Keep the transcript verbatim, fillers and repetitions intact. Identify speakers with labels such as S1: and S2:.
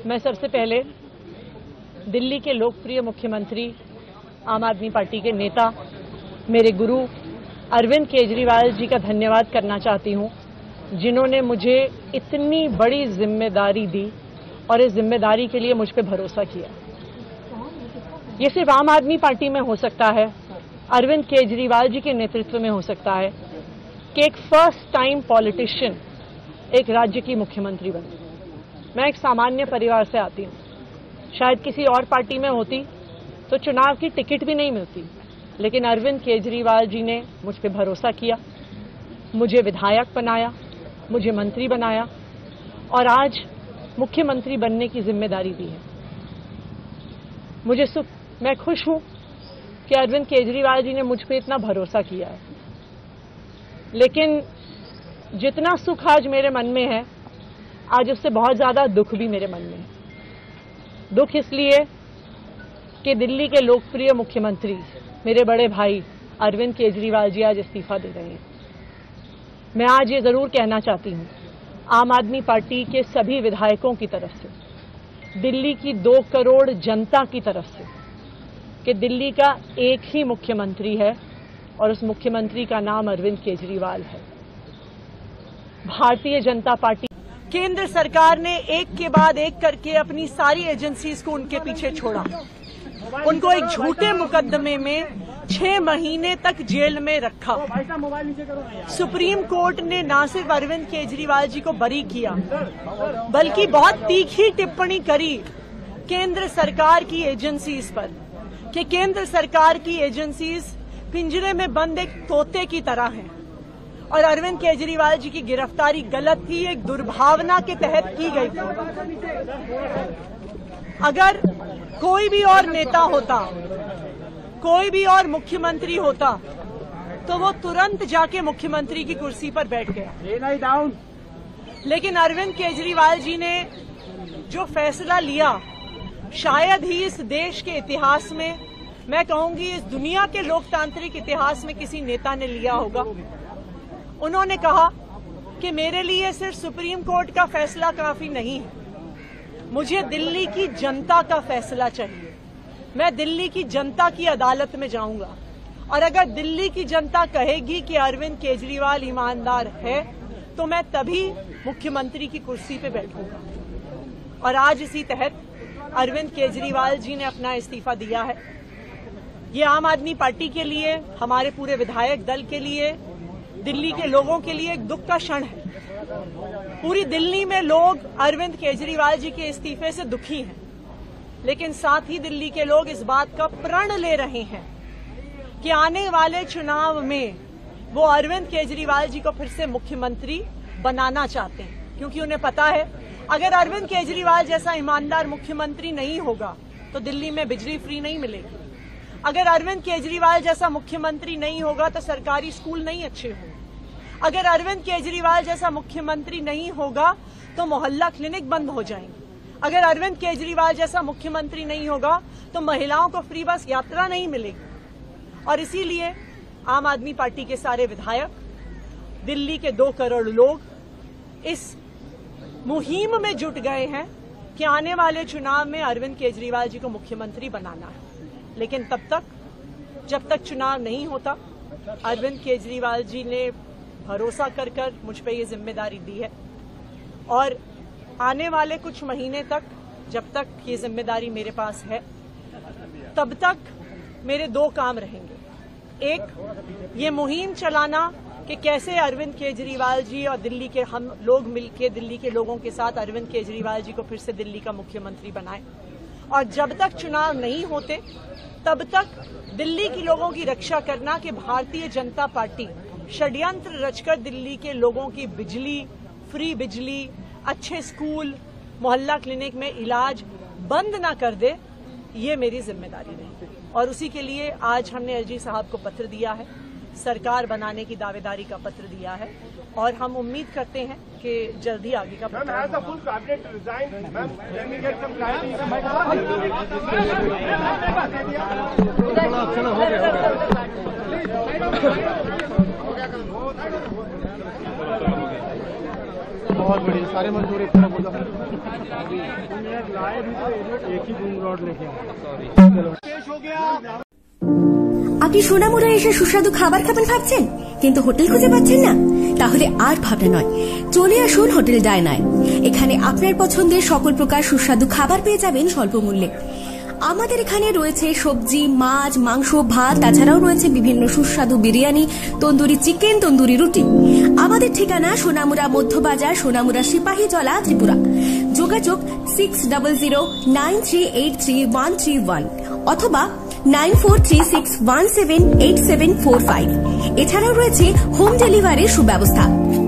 S1: मैं सबसे पहले दिल्ली के लोकप्रिय मुख्यमंत्री, आम आदमी पार्टी के नेता, मेरे गुरु अरविंद केजरीवाल जी का धन्यवाद करना चाहती हूं, जिन्होंने मुझे इतनी बड़ी जिम्मेदारी दी और इस जिम्मेदारी के लिए मुझ पर भरोसा किया। ये सिर्फ आम आदमी पार्टी में हो सकता है, अरविंद केजरीवाल जी के नेतृत्व में हो सकता है कि एक फर्स्ट टाइम पॉलिटिशियन एक राज्य की मुख्यमंत्री बने। मैं एक सामान्य परिवार से आती हूं, शायद किसी और पार्टी में होती तो चुनाव की टिकट भी नहीं मिलती, लेकिन अरविंद केजरीवाल जी ने मुझ पर भरोसा किया, मुझे विधायक बनाया, मुझे मंत्री बनाया और आज मुख्यमंत्री बनने की जिम्मेदारी दी है। मुझे सुख, मैं खुश हूं कि अरविंद केजरीवाल जी ने मुझ पर इतना भरोसा किया है, लेकिन जितना सुख आज मेरे मन में है, आज उससे बहुत ज्यादा दुख भी मेरे मन में है। दुख इसलिए कि दिल्ली के लोकप्रिय मुख्यमंत्री, मेरे बड़े भाई अरविंद केजरीवाल जी आज इस्तीफा दे रहे हैं। मैं आज ये जरूर कहना चाहती हूं आम आदमी पार्टी के सभी विधायकों की तरफ से, दिल्ली की दो करोड़ जनता की तरफ से, कि दिल्ली का एक ही मुख्यमंत्री है और उस मुख्यमंत्री का नाम अरविंद केजरीवाल है। भारतीय जनता पार्टी, केंद्र सरकार ने एक के बाद एक करके अपनी सारी एजेंसीज को उनके पीछे छोड़ा, उनको एक झूठे मुकदमे में छह महीने तक जेल में रखा। सुप्रीम कोर्ट ने न सिर्फ अरविंद केजरीवाल जी को बरी किया, बल्कि बहुत तीखी टिप्पणी करी केंद्र सरकार की एजेंसीज पर कि केंद्र सरकार की एजेंसीज पिंजरे में बंद एक तोते की तरह हैं और अरविंद केजरीवाल जी की गिरफ्तारी गलत थी, एक दुर्भावना के तहत की गई थी। अगर कोई भी और नेता होता, कोई भी और मुख्यमंत्री होता, तो वो तुरंत जाके मुख्यमंत्री की कुर्सी पर बैठ गया। लेकिन अरविंद केजरीवाल जी ने जो फैसला लिया, शायद ही इस देश के इतिहास में, मैं कहूंगी इस दुनिया के लोकतांत्रिक इतिहास में किसी नेता ने लिया होगा। उन्होंने कहा कि मेरे लिए सिर्फ सुप्रीम कोर्ट का फैसला काफी नहीं है, मुझे दिल्ली की जनता का फैसला चाहिए। मैं दिल्ली की जनता की अदालत में जाऊंगा और अगर दिल्ली की जनता कहेगी कि अरविंद केजरीवाल ईमानदार है, तो मैं तभी मुख्यमंत्री की कुर्सी पे बैठूंगा। और आज इसी तहत अरविंद केजरीवाल जी ने अपना इस्तीफा दिया है। ये आम आदमी पार्टी के लिए, हमारे पूरे विधायक दल के लिए, दिल्ली के लोगों के लिए एक दुख का क्षण है। पूरी दिल्ली में लोग अरविंद केजरीवाल जी के इस्तीफे से दुखी हैं, लेकिन साथ ही दिल्ली के लोग इस बात का प्रण ले रहे हैं कि आने वाले चुनाव में वो अरविंद केजरीवाल जी को फिर से मुख्यमंत्री बनाना चाहते हैं, क्योंकि उन्हें पता है अगर अरविंद केजरीवाल जैसा ईमानदार मुख्यमंत्री नहीं होगा तो दिल्ली में बिजली फ्री नहीं मिलेगी। अगर अरविंद केजरीवाल जैसा मुख्यमंत्री नहीं होगा तो सरकारी स्कूल नहीं अच्छे होंगे। अगर अरविंद केजरीवाल जैसा मुख्यमंत्री नहीं होगा तो मोहल्ला क्लिनिक बंद हो जाएंगे। अगर अरविंद केजरीवाल जैसा मुख्यमंत्री नहीं होगा तो महिलाओं को फ्री बस यात्रा नहीं मिलेगी। और इसीलिए आम आदमी पार्टी के सारे विधायक, दिल्ली के दो करोड़ लोग इस मुहिम में जुट गए हैं कि आने वाले चुनाव में अरविंद केजरीवाल जी को मुख्यमंत्री बनाना है। लेकिन तब तक, जब तक चुनाव नहीं होता, अरविंद केजरीवाल जी ने भरोसा कर कर मुझ पर यह जिम्मेदारी दी है और आने वाले कुछ महीने तक, जब तक ये जिम्मेदारी मेरे पास है, तब तक मेरे दो काम रहेंगे। एक, ये मुहिम चलाना कि कैसे अरविंद केजरीवाल जी और दिल्ली के हम लोग मिलकर दिल्ली के लोगों के साथ अरविंद केजरीवाल जी को फिर से दिल्ली का मुख्यमंत्री बनाएं। और जब तक चुनाव नहीं होते, तब तक दिल्ली के लोगों की रक्षा करना कि भारतीय जनता पार्टी षड्यंत्र रचकर दिल्ली के लोगों की बिजली, फ्री बिजली, अच्छे स्कूल, मोहल्ला क्लिनिक में इलाज बंद ना कर दे, ये मेरी जिम्मेदारी रही। और उसी के लिए आज हमने एलजी साहब को पत्र दिया है, सरकार बनाने की दावेदारी का पत्र दिया है और हम उम्मीद करते हैं कि जल्दी आगे का पत्र
S2: बहुत बढ़िया, सारे मजदूर एक तरफ बोलो। एक ही बूम रॉड लेके पेश हो गया।
S3: আপনি সোনামুড়া এসে সুস্বাদু খাবার খাবেন ভাবছেন, কিন্তু হোটেল খুঁজে পাচ্ছেন না? তাহলে আর ভাবনা নয়, চলে আসুন হোটেল ডায়নায়। এখানে আপনার পছন্দের সকল প্রকার সুস্বাদু খাবার পেয়ে যাবেন স্বল্প মূল্যে। আমাদের এখানে রয়েছে সবজি, মাছ, মাংস, ভাত, তাছাড়াও রয়েছে বিভিন্ন সুস্বাদু বিরিয়ানি, তন্দুরি চিকেন, তন্দুরি রুটি। আমাদের ঠিকানা সোনামুড়া মধ্যবাজার, সোনামুড়া সিপাহীজলা, ত্রিপুরা। যোগাযোগ six double zero nine three eight three one three one অথবা nine four three six one seven eight seven four five. এছাড়াও রয়েছে হোম ডেলিভারির সুব্যবস্থা।